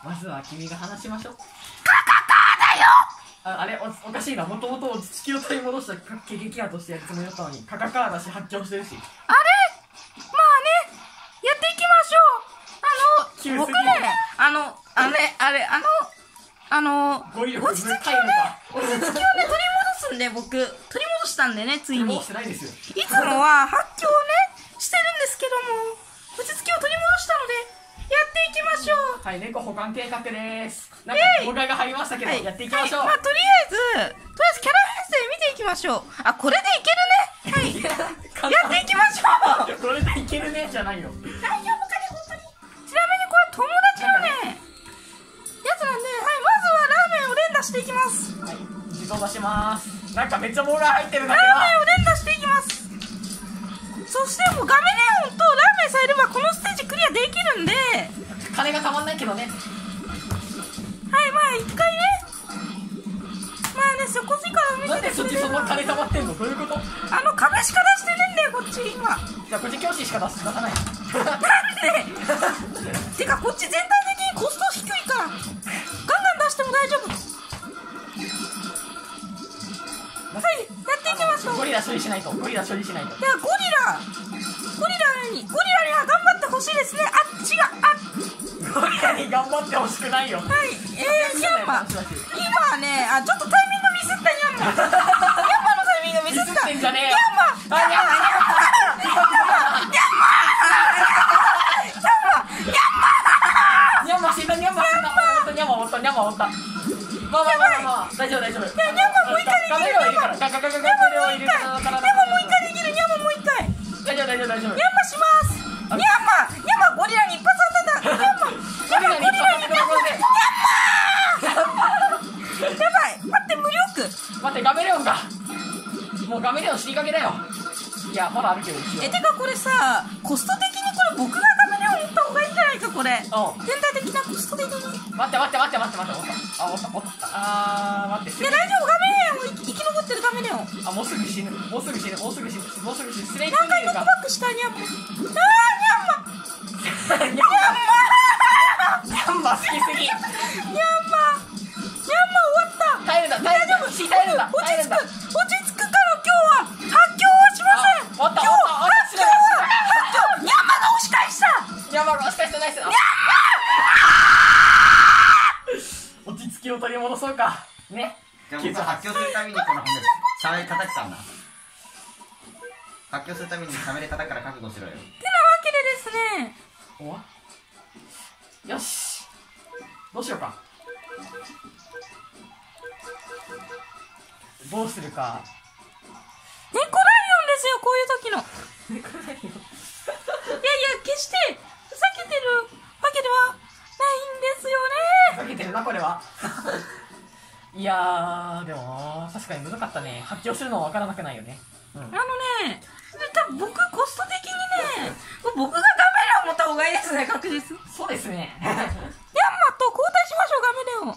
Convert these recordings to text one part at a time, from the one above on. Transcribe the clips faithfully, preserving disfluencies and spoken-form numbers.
まずは君が話しましょう。 カカカーだよ。 あ, あれ お, おかしいな、もともと落ち着きを取り戻したケケケアとしてやるつもりだったのにカカカーだし発狂してるし。 あれまあね、やっていきましょう。あの僕ね、あのあれあれあのあの語彙力落ち着きをね落ち着きをね取り戻すんで、僕取り戻したんでね、ついに。いつもは発狂をねしてるんですけども、落ち着きを取り戻したのでやっていきましょう。 はい、猫保管計画です。なんか妨害が入りましたけど、やっていきましょう。 まあとりあえずとりあえずキャラ編成見ていきましょう。あ、これでいけるね。はいやっていきましょう。 これでいけるねじゃないよ。 大丈夫かね、本当に。ちなみにこれ友達のねやつなんで、はい、まずはラーメンを連打していきます。 はい、自動出します。なんかめっちゃ妨害入ってるんだけど、 ラーメンを連打していきます。そしてもうガメレオンとラーメンさえいればこのステージクリアできるんで、 金がたまんないけどね。 はい、まあ一回ね、まあね、そこしから見なんでせてくれる。 そっちそんな金たまってんの？どういうこと？ あの壁しか出してねえんだよこっち今。 じゃあこっち教師しか出す出さない。 なんでてかこっち全体的にコスト低いからガンガン出しても大丈夫。はい、やっていきましょう。 ゴリラ処理しないと、ゴリラ処理しないと。 ではゴリラゴリラにゴリラには頑張ってほしいですね。あっちがあゴリラに頑張ってほしくないよ。 はい、えー、ニャンマ今ね、あ、ちょっとタイミングミスった。ニャンマニャンマのタイミングミスった。 ミスってんじゃねえよ。 ニャンマニャンマニャンマニャンマニャンマニャンマニャンマ死んだ、ニャンマ死んだ。ニャンマおった、ニャンマおった。まあまあまあまあ、大丈夫大丈夫。 いや、ニャンマもう一回できる。ニャンマガガガガガガニャンマもう一回ニャンマもう一回できる。ニャンマもう一回大丈夫大丈夫大丈夫。 ニャンマします。ニャンマニャンマゴリラに一発当たった。ニャンマニャンマゴリラにニャンマやばい、待って、無力。 待って、ガメレオンがもうガメレオン死にかけだよ。いや、まだあるけど一応。 え、てかこれさ、コスト的にこれ僕がガメレオン持った方がいいんじゃないか、これ。全体的なコスト的に。 待って待って待って待って待って、あ、おったおったあー、待って。 いや、大丈夫、ガメレオン生き残ってる。ガメレオンあ、もうすぐ死ぬ、もうすぐ死ぬ、もうすぐ死ぬ、もうすぐ死ぬ。スレイ何回ノックバックした。ニャンマ。あー、ニャンマニャンマニャンマ好きすぎ。 ニャンマニャンマ終わった。 耐えるんだ、耐えるんだ、耐えるんだ、 落ち着く、落ち着くから今日は発狂はしません。 今日発狂は発狂。ニャンマが押し返した。 ニャンマが押し返した。ナイス。ニャンマ落ち着きを取り戻そうかね。 じゃあ僕は発狂するためにこのサメで叩きたんだ。発狂するためにサメで叩くから覚悟しろよ。 てなわけでですね、 おわよし、どうしようか。どうするか。 猫ライオンですよ、こういう時の。 猫ライオン。 いやいや、決してふざけてるわけではないんですよね。 ふざけてるなこれは。いやー、でも確かに難かったね。発狂するのは分からなくないよね。うん、 あのね、多分僕コスト的にね、僕がガメレオン持った方がいいですね、確実。 そうですね。 ヤンマと交代しましょう、ガメレオン。はい、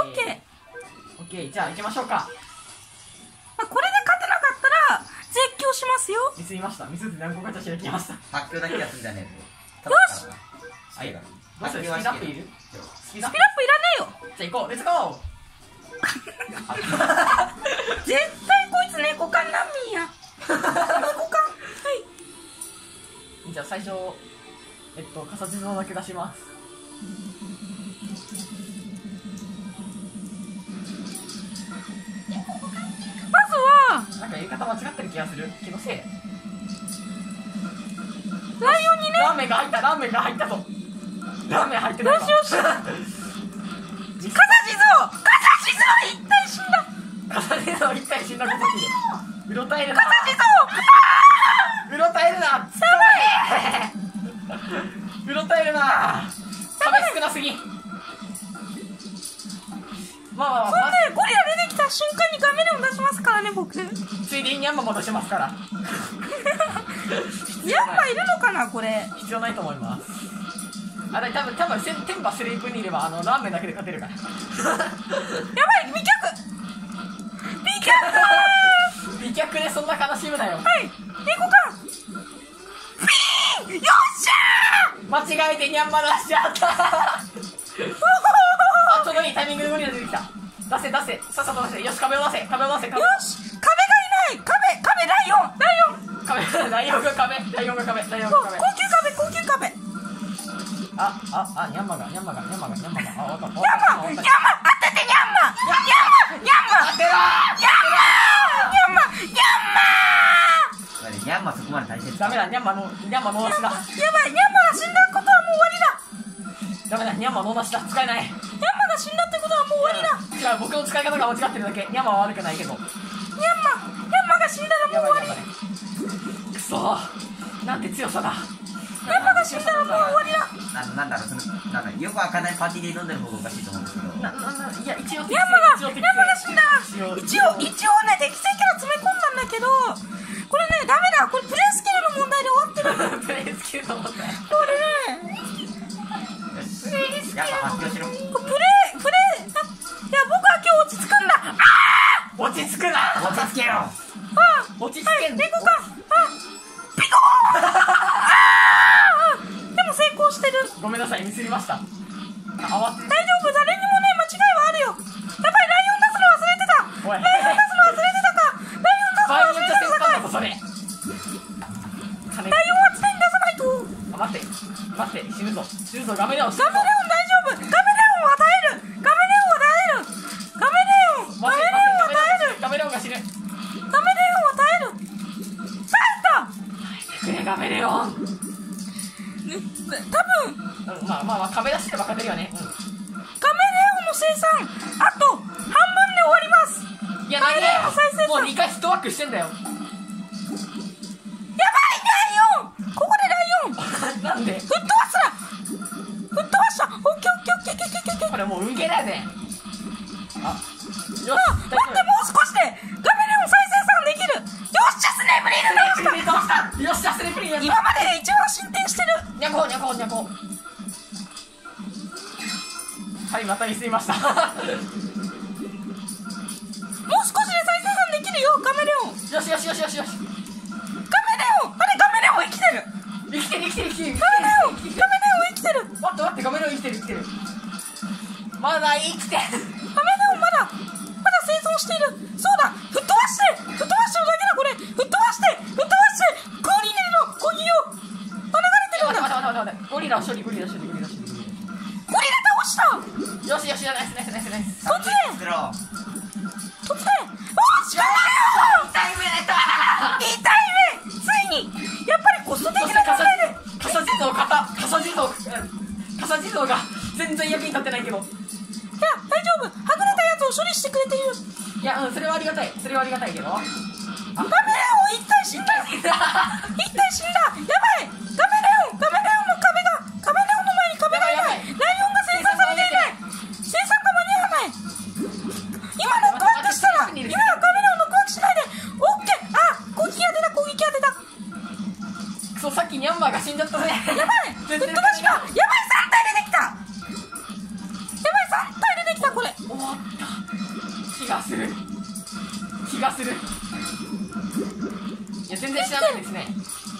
オッケー。 オッケー、じゃあ行きましょうか。 まあ、これで勝てなかったら絶叫しますよ。 ミスりました。ミスって何個か開きました。 発狂だけやすんじゃねえぞ。 よし。 はい。どうする？スピードアップいる？ スピードアップいらねえよ。 じゃあ行こう。レッツゴー。 絶対こいつ猫缶難民や。猫缶。はい。 じゃあ最初えっと傘地蔵だけ出します。 まずはなんか言い方間違ってる気がする。気のせい。 ライオンにね。 ラーメンが入った。ラーメンが入ったぞ。ラーメン入ってない。 よしよし。傘地蔵。傘地蔵一体死んだ。 傘地蔵一体死んだことに。うろたえるな。 傘地蔵。 うろたえるな。 寒い。うろたえるな。壁少なすぎ。まあ、 そんでゴリラ出てきた瞬間にガメレオン出しますからね、僕。 ついでにニャンマも出しますから。 ニャンマいるのかな、これ。 必要ないと思います。あれ多分多分テンパスレイプにいればあのラーメンだけで勝てるから。 やばい、美脚。美脚。 美脚でそんな悲しむなよ。 はい、猫か。ピーン。よっしゃー。間違えてニャンマ出しちゃった。 いいタイミングでゴリラ出てきた。出せ出せ、さっさと出せ。よし、壁を出せ、壁を出せ。壁よし、壁がいない。壁、壁、ライオン、ライオン。 壁、ライオンが壁、ライオンが壁、ライオンが壁。 高級壁、高級壁。 あ、あ、あ、ニャンマが、ニャンマが、ニャンマが、ニャンマが。あ、わかった。 ヤンマ、ヤンマ、当ててニャンマ、ヤンマ、ヤンマ、 当てろヤンマ、ヤンマ、ヤンマ。 ニャンマそこまで大切。 ダメだ、ニャンマの、ニャンマ脳なしだ。 やばい、ニャンマが死んだことはもう終わりだ。 ダメだ、ニャンマ脳なしだ。使えない。 ヤンマが死んだってことはもう終わりだ。 違う、僕の使い方が間違ってるだけ。ニャンマは悪くないけど。 ヤンマ、ヤンマが死んだらもう終わり。 くそー、なんて強さだ。 ヤンマが死んだらもう終わりだ。 ななんだろう、そのなんだよくわかんないパーティーで飲んでる方がおかしいと思うんですけど。 な、な、な、いや、一応、 ヤンマが、 一応ヤンマが死んだ。一応、一応ね、適正キャラ詰め込んだんだけど、これね、ダメだ。これプレイスキルの問題で終わってる。 プレイスキルの問題。 これね、 よし、やっぱ発表しろ。 これプレイ、プレイ、あ、いや、僕は今日落ち着くんだ。ああ落ち着くな。 落ち着けよ。 あ落ち着けん猫か。あ、ピコーン。あー、でも成功してる。 ごめんなさい、ミスりました。あ、慌て大丈夫、誰にもね、間違いはあるよ。やばい、ライオン出すの忘れてた。 おいライオン出すの忘れてたか。ライオン出すの場合忘れてたか。 によっちゃ先輩だぞ、それ。金ライオンは常に出さないと。 あ、待って、待って、死ぬぞ。死ぬぞ、ガメレオン。 ガメレオン大丈夫。ガメレオンは耐える。ガメレオンは耐える。ガメレオン。ガメレオンは耐える。 ガメレオンが死ぬ。 ガメレオンは耐える。耐えた。 くれ、ガメレオン。 ね、多分。 うん、まあまあまあ、壁出してば勝てるよね。うん。 ガメレオンの生産あと半分で終わります。 いや、ないねガメレオンの再生産もうにかいヒットワークしてんだよ。 やばい、ライオン。ここでライオンなんで吹っ飛ばすな。吹っ飛ばした。オッケーオッケーオッケーオッケーオッケーオッケー。 これもう運ゲーだよね。あ、よし。 あ、待って、もう少しでガメレオン再生産できる。よっしゃ、スネープリールできた。 どうしたよっしゃ、スレプリンやった。 今までで一番進展してる。 にゃこにゃこにゃこ。はい、またミスりました。 もう少しで再生産できるよ、ガメレオン。 よしよしよしよしよし。 ガメレオン。あれ、ガメレオン生きてる。 生きてる生きてる生きてる。 ガメレオン、ガメレオン生きてる。 待って待って、ガメレオン生きてる生きてる。まだ生きてる。 ガメレオンまだ、まだ生存している。そうだ、吹っ飛ばして、吹っ飛ばしてるだけだ、これ。吹っ飛ばして、吹っ飛ばして、ゴリラのコギを、あ、流れてるんだ。 待って待って待って待って。ゴリラ処理ゴリラ処理ゴリラ処理。 ゴリラ倒した。 よしよし、ナイスナイスナイスナイス。 突然、 作ろう。 突然。おし、ガメレオン。 痛い目だ。 痛い目。ついに、やっぱりコスト的な問題で。 カサ地蔵型カサ地蔵カサ地蔵が全然役に立ってないけど。 いや、大丈夫。はぐれたやつを処理してくれている。 いや、うん、それはありがたい。それはありがたいけど。あ、 ガメレオン一体死んだ。一体死んだ。やばい。ガメレオン、ガメレオンの壁が、ガメレオンの前に壁がいない。ライオンが生産されていない。生産が間に合わない。今ノックバックしたら、今ガメレオンノックバックしないで。オッケー。あ、攻撃当てた、攻撃当てた。 クソ、さっきニャンマーが死んじゃったね。 やばい。吹っ飛ばしが、やばい、さん体出てきた。やばい、さん体出てきた、これ。 終わった気がする気がする。いや、全然知らないですね。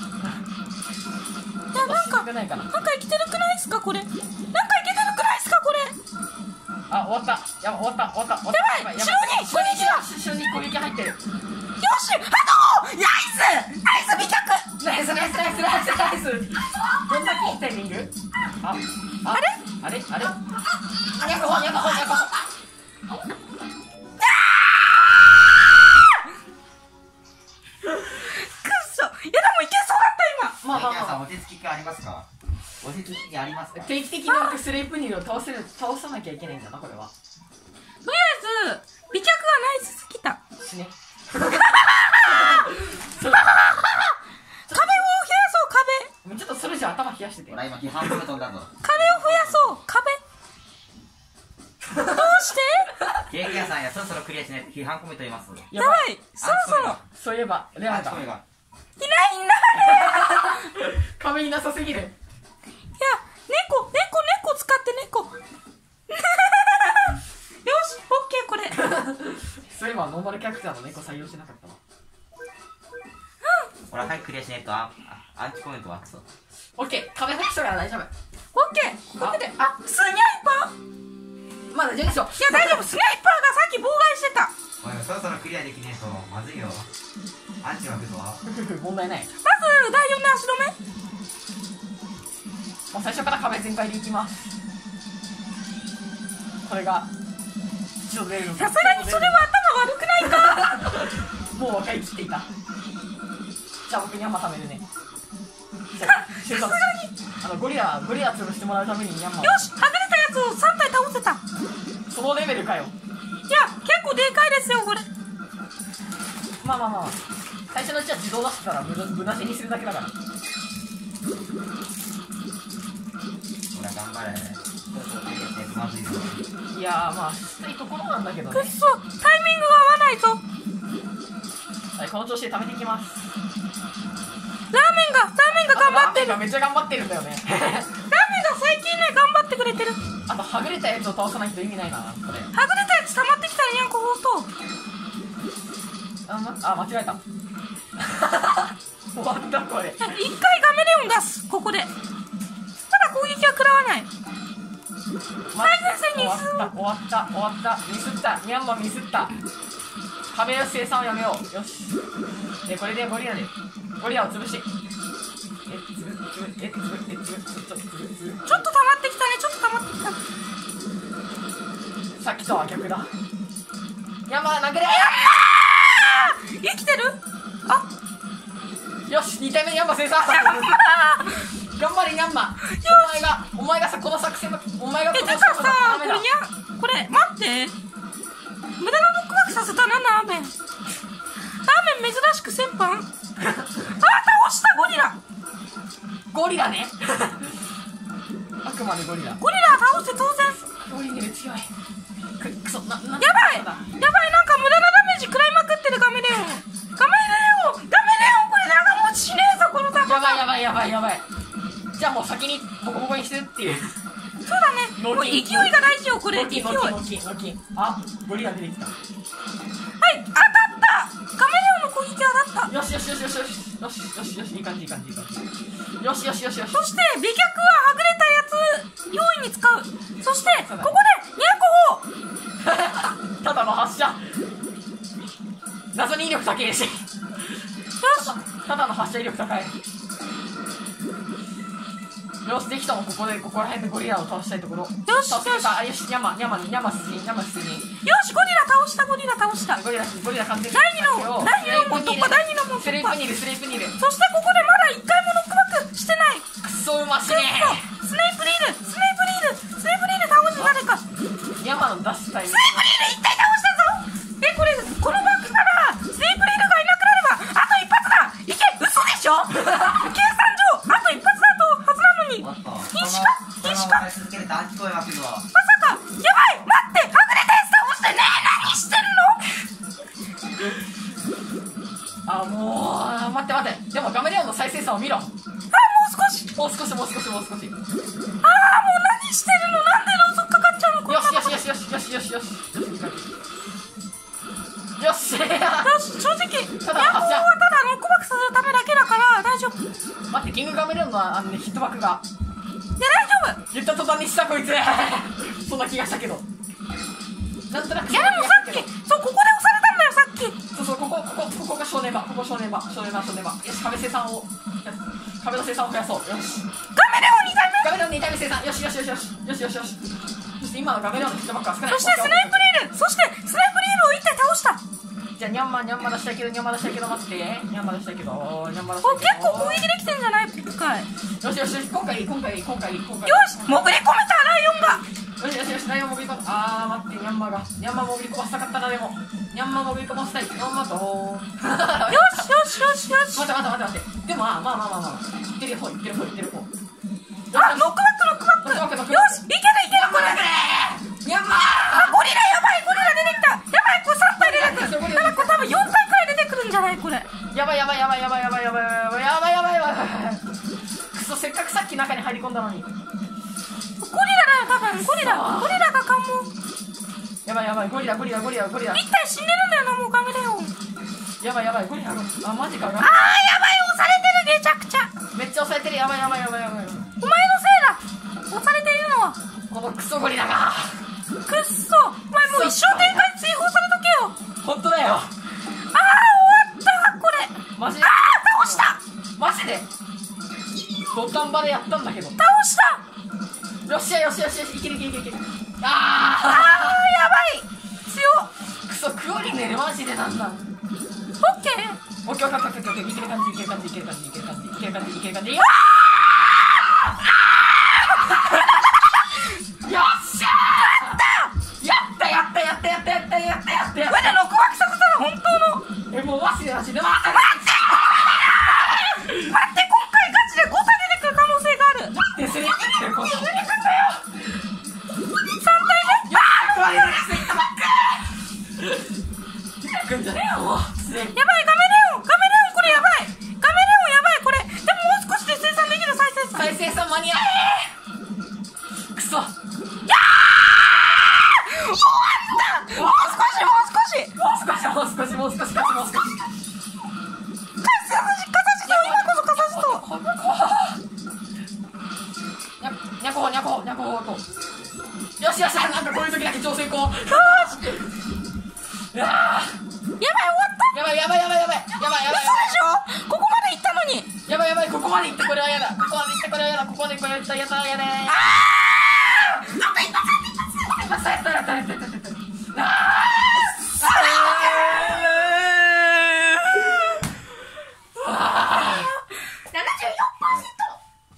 いや、なんか、 死んでないかな。 なんか生きてるくないですか、これ。なんか生きてるくないですか、これ。 あ、終わった。やば、終わった終わった終わった。 やばい、後ろに攻撃だ。 後ろに攻撃入ってる。 よし、ハトーナイスナイス美脚。 ナイスナイスナイスナイスナイス。どんだけいいタイミング。あ、ああれあれあれあ、にゃこほにゃこほにゃこほ。 くっそ。いや、でもいけそうだった、今。 まあまあ皆さん、 ま落ち着きありますか。落ち着きありますか。 あ、定期的に僕スレイプニルを倒せる倒さなきゃいけないんだな、これは。 とりあえず、美脚がナイスすぎた。 死ね。 壁を増やそう、壁。 ちょっとそれじゃ頭冷やしてて。 ほら、今批判部飛んだぞ。 壁を増やそう、壁。どうしてケーキ屋さんや、そろそろクリアしないと批判コメント言います。 ややばい、そろそろ。 あそういえばレアだ。 あ、声が。 いないんだ。 壁いなさすぎる。 いや、猫、猫、猫使って猫。よし、オッケー、これ。 そういえばノーマルキャラクターの猫採用してなかったわ。 ほら、早くクリアしないと、あ、あアンチコメントはクソ。 オッケー、壁入ったから大丈夫。 オッケー、オッケーで、あ、スニャイパー。 まだ大丈夫ですよ。 いや大丈夫、スナイパーがさっき妨害してた。 おいそろそろクリアできねえとまずいよ。アンチが来るぞ。 問題ない。 まずだいよんの足止め。 もう最初から壁全開でいきます。これが一度出るのか。 さすがにそれは頭悪くないか。 もう分かりきっていた。じゃあ僕にャンマ食べるね。さすがにあのゴリラゴリラ潰してもらうためにニャンマ。 よし、はぐれたやつをさん体倒せた。 そのレベルかよ。 いや結構でかいですよこれ。 まあまあまあ最初のうちは自動出してたらぶぶなしにするだけだから。 ほら頑張れ。そろそろクリアしてまずいぞ。 いやーまあきついところなんだけどね。 くっそ、タイミングが合わないぞ。 はい、この調子で貯めていきます。 ラーメンがラーメンが頑張ってる。 ラーメンがめっちゃ頑張ってるんだよね。 ラーメンが最近ね頑張ってくれてる。 あとはぐれたやつを倒さないと意味ないなこれ。 はぐれたやつ溜まってきたらにゃんこ放送。 あ、ま、あ間違えた。終わったこれ。 一回ガメレオン出すここで。ただ攻撃は食らわない。最前線に終わった終わった終わったミスったミャンマーミスった。壁の生産をやめよう。よし。でこれでゴリラでゴリラを潰して。えつぶつぶえつぶえつぶちょっとつぶつぶ。 ちょっと溜まってきたね。ちょっと溜まってきた。 さっきとは逆だ。ミャンマー殴れ。 生きてる？あ、 よしに体目ミャンマー生産。頑張れミャンマー。お前がお前がさこの作戦のお前がこえ、 のてかさ、 ダメだ。 これにゃ、これ、待って。無駄なノックバックさせたな、ラーメン。ラーメン珍しく先般。あ、倒したゴリラ。 ゴリラね。あくまでゴリラ。 ゴリラ倒して当然。 ゴリラ強い。くくそなな。 やばいやばい、なんか無駄なダメージ食らいまくってるガメレオン。ガメレオンガメレオンこれ長持ちしねえぞ、この高さ。 やばいやばいやばいやばい。じゃあもう先にボコボコにしてるっていう。 そうだね。もう勢いが大事よ、これ。勢い。はい、当たった。 ノキノキノキ。あ、ゴリラ出てきた。 ガメレオンの攻撃当たった。 よしよしよしよしよしよしよしよしいい感じいい感じいい感じ。よしよしよしよし。 そして美脚ははぐれたやつ容易に使う。そしてここでにゃんこをただの発射。謎に威力高いし。よしただの発射威力高い。よし、ぜひともここでここら辺でゴリラを倒したいところ。よしよしよし、あ、よし、ニャマニャマニャマスにニャマスに。 よし、ゴリラ倒したゴリラ倒した。 ゴリラゴリラ完全に。 第二の第二の門突破第二の門突破。 スレイプニルスレイプニル。 そしてここでまだ一回もノックバックしてない。 クソうましね。 スネイプリールスネイプリールスネイプリール倒して誰か。 ニャマの出したい。 スネイプリール一体倒したぞ。え、これこのバックからスネイプリールがいなくなればあと一発だ。いけ、嘘でしょ。計算上あと一発だとはずなのに。西か西か。まさか、やばい、待って、はぐれたやつ倒してねえ、何してんの。 あ、もう待って待って。でもガメレオンの再生産を見ろ。あ、もう少しもう少しもう少しもう少し。ああ、もう何してるの。なんでローソクかかっちゃうの。 よしよしよしよしよしよしよしよし。 よし、正直ニャンコはただノックバックさせるためだけだから大丈夫。 待って、キングガメレオンのあの、ね、ヒットバックが。 いや、大丈夫。 言った途端にしたこいつ。そんな気がしたけど。なんとなく。 いや、でもさっきそうここで押されたんだよ、さっき。 そうそう、ここここここが正念場、ここ正念場正念場正念場。よし、壁生産を壁の生産を増やそう。よし、 ガメレオンにたいめ。 ガメレオンにたいめ生産。よしよしよしよしよしよしよし。そして今のガメレオンのヒットバックは少ない。 そしてスネイプリールそしてスネイプリールを一体倒した。 じゃあニャンマニャンマ出したいけどニャンマ出したいけど待ってニャンマ出したいけどニャンマ出したいお、 けど結構攻撃できてんじゃない今回。 よしよしよし、今回今回今回今回よし、潜り込めたライオンが。 よしよしよし、ライオン潜り込む。あー待って、ニャンマがニャンマ潜り込ませたかったな。でもニャンマ潜り込ませたい。ニャンマとよしよしよしよし。 待って待って待って待って。でもまあまあまあまあまあいってる方いってる方いってる方。 あ、ノックバックノックバック。よし、いけるいける。これニャンマあ、ゴリラやばい、ゴリラ出てきた。やばい、これさん体出てくる。だからこれ多分よん体くらい出てくるんじゃない、これ。 やばいやばいやばいやばいやばいやばいやばいやばいやばいやばい。くそ、せっかくさっき中に入り込んだのに。 ゴリラだよ、多分。ゴリラゴリラが関門。 やばいやばい、ゴリラゴリラゴリラゴリラ。 一体死んでるんだよな、もうガメレオン。 やばいやばい、ゴリラ。あ、マジか。あーやばい、 押されてる、めちゃくちゃ。 めっちゃ押されてる。やばいやばいやばいやばい。 お前のせいだ、押されているのは。 このクソゴリラが。 くっそしたよっしゃよしよしよし、いけるいけるいけるいける。ああーやばい強っーくそ、クオリネルマジでなんだ。 オッケーオッケーオッケーオッケーオッケー、いける感じいける感じいける感じいける感じいける感じいける感じ。よっしゃー、やったやったやったやったやったやったやったやった。 これでノックバックさせたら本当のえ、もうマジでマジでマジで待って今回ガチでごた出てくる可能性がある。 待って、それやってみる、この出てくんだよ。 さんたいめやー、クオリネルしてきたばっかー。出てくんじゃねえよ、もう。 やばいガメレオンガメレオンこれやばいガメレオンやばいこれ。でももう少しで生産できる再生産。 再生産間に合えー。くそ。 やー終わったもう少しもう少しもう少しもう少しもう少しもう少し。 カサシカサシと今こそカサシとにゃこにゃこにゃこにゃこと。よしよし、なんかこういう時だけ調整こう。 よーしややばい終わったばいやばいやばいやばいやばいやばい嘘でしょここまで行ったのにやばいやばい、ここまで行ってこれはやだ、ここまで行ってこれはやだ、ここまでこれはやだやだやだやだ。 あーあと一発やったやったやったやったやったやった。ああななじゅうよんパーセント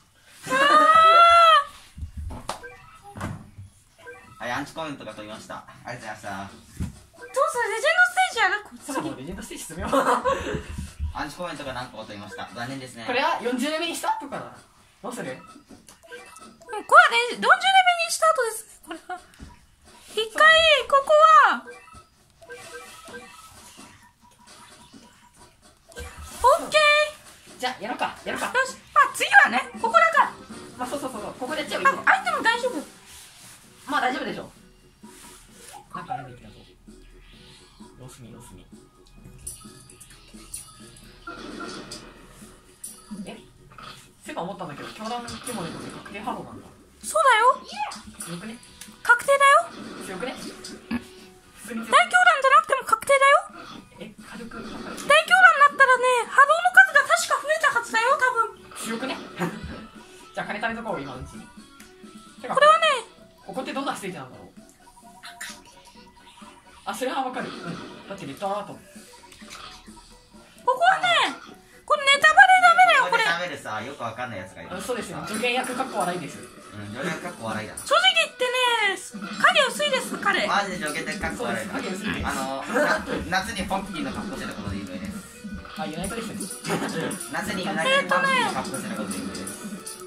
はい、アンチコメントが飛びました。ありがとうございました。 どうするレジェンドステージやるこそろそろレジェンドステージ進めよう。 アンチコメントが何個か飛びました。残念ですね。 これはよんじゅうレベルにした後かな。どうする？ れこれはねよんじゅうレベルにした後ですねこれは一回ここはオッケじゃあやろうかやろうか。 ーよしまあ次はねここだからまあそうそうそうそう、ここでやっちゃえばいいよ。 あアイテム大丈夫まあ大丈夫でしょ。なんか出てきたぞ。様子見様子見。え、そういえば思ったんだけど、教団規模でこれ確定ハローなんだ。 そうだよ強くね？ 確定だよ強くね？普通に強く大狂乱じゃなくても確定だよえ、軽く大狂乱になったらね波動の数が確か増えたはずだよ多分強くね？じゃあ金貯めとこう今のうちに。てかこれはねここってどんなステージなんだろう。あ、それはわかる。うん。だってレッドアート。 ここはねこれネタバレダメだよこれここで食べるさ、よくわかんないやつがいる。 あ、そうですよ。助言役かっこ笑いです。 うん、助言かっこ笑いだ。 正直言ってね影薄いです彼マジで助言でかっこ笑いだ。 そうです影薄いですあの、な夏にポッキーの格好してたことで有名です。 あ、ユナイトですね。 夏にうなぎのポッキーの格好してたことで有名です。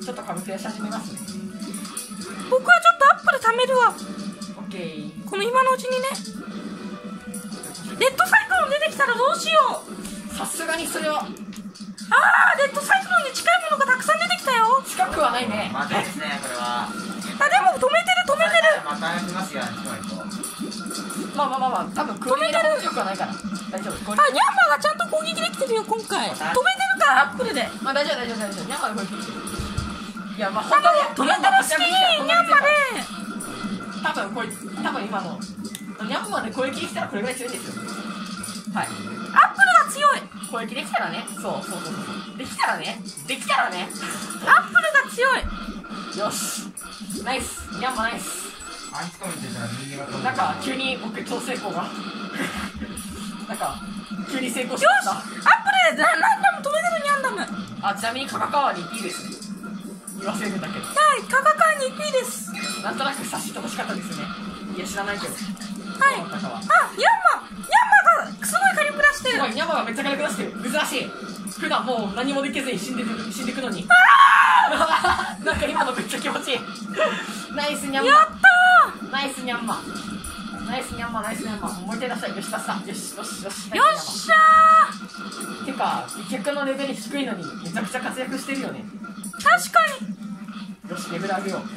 ちょっと歌舞伎をし始めますね。 僕はちょっとアップで貯めるわオッケー。 この今のうちにねレッドサイクロン出てきたらどうしようさすがにそれはあーレッドサイクロンに近いものがたくさん出てきたよ近くはないね。 まずいですね、これは。 あでも止めてる止めてるまた来ますよ、アンチコメント。 まあまあまあまあ、多分クオリティの強くはないから大丈夫。クオリテあニャンマーがちゃんと攻撃できてるよ今回止めてるからアップルでィまあ大丈夫大丈夫大丈夫。ニャンマーでこれ切ってる。いやまああ本当に止めてる隙にニャンマーで多分こいつ多分今のニャンマーで攻撃できたらこれぐらい強いんですよ。はい。 アップルが強い攻撃できたらね。そうそうそうそう。できたらね。できたらね。 アップルが強いよし。ナイス。ニャンマーナイス。 アンチコメントしたら人間が飛ぶ。 なんか急に僕超成功がなんか急に成功しよしました。 アップルで何ダム止めてるニャンダムはあ、ちなみにカカカワに P ですね。言わせるんだけど。 いカカカに P ですなんとなく察してほしかったですね。いや知らないけど。 はいどうだったかはあニャンマーニャンマーがすごい火力出してるすごい、ニャンマーがめっちゃ火力出してる。珍しい。普段もう何もできずに死んでる死んでくのに。なんか今のめっちゃ気持ちいい。ナイスニャンマやったー。ナイスニャンマー。ナイスニャンマー、ナイスニャンマー。もう一回出したい。よし、出した。よし、よし、よし。 ーよっしゃーてか、客のレベル低いのにめちゃくちゃ活躍してるよね。 確かによし、レベル上げよ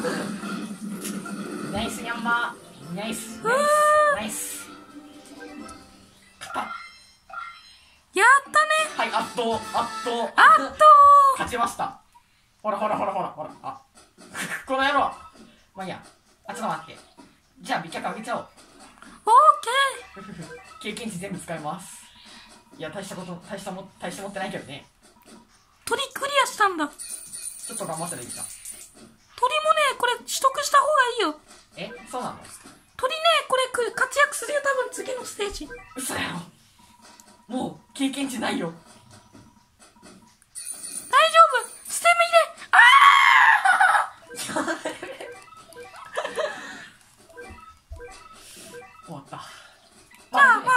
う。ナイスニャンマー。ナイス。ナイス。ナイス。勝った。 やったねはい、圧倒、圧倒。 あっと勝ちました。ほらほらほらほらほら。あ、この野郎。まあいいや。あ、ちょっと待って。じゃあ美脚上げちゃおう。 オーケ経験値全部使います。いや、大したこと、大したも、大して持ってないけどね。 ー取りクリアしたんだちょっと頑張ったらいいか。 ないよ。 大丈夫、ステム入れ。あ終わった。 あ。じゃあまあ同じ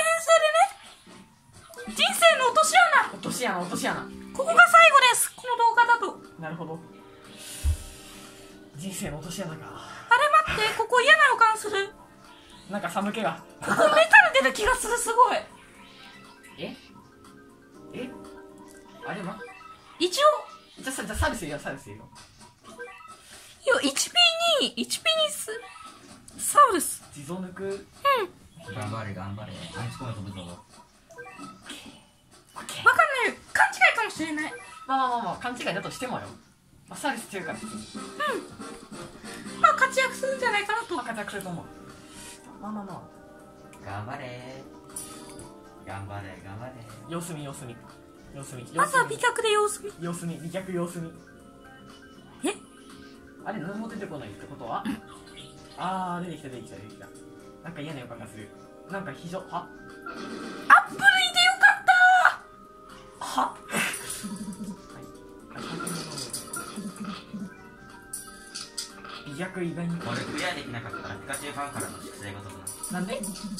編成でね。人生の落とし穴。 落とし穴落とし穴。 ここが最後です。この動画だと。 なるほど。人生の落とし穴か。 あれ待って、ここ嫌な予感する。 なんか寒気が。 ここメタル出る気がする、すごい。 ええあれま一応じゃあさじゃあサルスいいよサルスいいよ。 いや いちピーに いちピーにスサウルス。 地蔵抜く。 うん頑張れ頑張れ。アンチコメ飛ぶぞ。 わかんない、勘違いかもしれない。 まあまあまあまあ勘違いだとしてもよ。まあ、サルス強いから。 うんまあ活躍するんじゃないかなと。 まあ活躍すると思う。まあまあまあ頑張れ頑張れ頑張れ。 様子見様子見様子見。 まずは美脚で様子見。 様子見美脚様子見。 えあれ何も出てこないってことはあー出てきた出てきた出てきた。なんか嫌な予感がする。なんか非常はアップルいでよかったははい美脚意外にこれクリアできなかったらピカチュウファンからの宿題が飛ぶな。 なんではい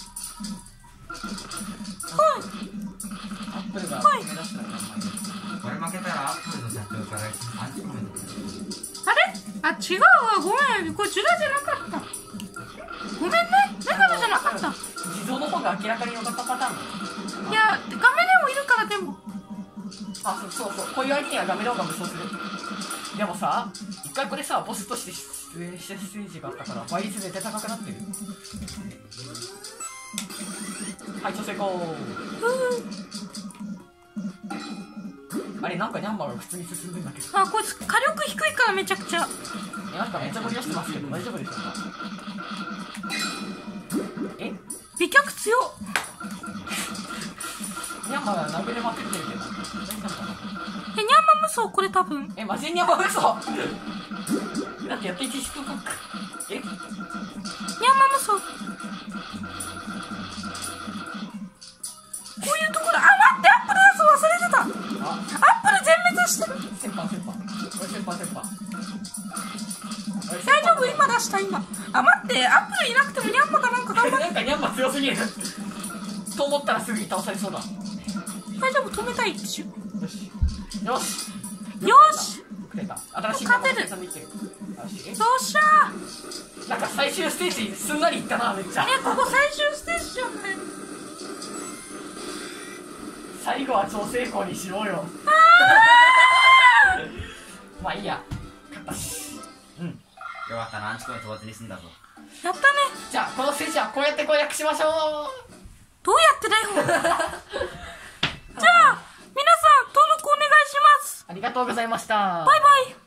アップルがはい目指したらこれ負けたらアップルの社長からアンチコメント。 あれあ、違うわ、ごめん、これジュラじゃなかった。ごめんね、メガネじゃなかった。 地蔵の方が明らかに良かったパターン。 いや、画面でもいるから。でもあ、そうそうそう、こういう相手には画面の方が無双する。でもさ、一回これさ、ボスとして出演したステージがあったから倍率絶対高くなってる。はい、調整こう。あれ、なんかニャンマーが普通に進んでんだけど。 あ、こいつ火力低いからめちゃくちゃ。 え、なんかめっちゃ盛り出してますけど大丈夫でしょうか。え美脚強っ。 ニャンマーが殴れまくってるけど大丈夫かな。 え、ニャンマ無双これ多分。 え、マジニャンマー嘘だってやっていちヒットバック。えニャンマ無双。こういうところ、あ、待って、アップルだぞ、忘れてた。アップル全滅してる。 先輩先輩これ先輩先輩大丈夫、今出した今。あ、待って、アップルいなくてもニャンマかなんか頑張って。 なんかニャンマ強すぎると思ったらすぐに倒されそうだ。 大丈夫、止めたい一瞬。 よしよしよしくれた。新しいニャンマー生産できてる。よし。 よっしゃー。 なんか最終ステージすんなりいったな。めっちゃえ、ここ最終ステージじゃんね。 最後は超成功にしようよ。まあいいや、勝ったし。うん、 よかったな、アンチコメ飛ばずに済んだぞ。 やったね。 じゃあこのステージはこうやって攻略しましょう。 どうやってだよ。じゃあ皆さん登録お願いします。 ありがとうございました。 バイバイ。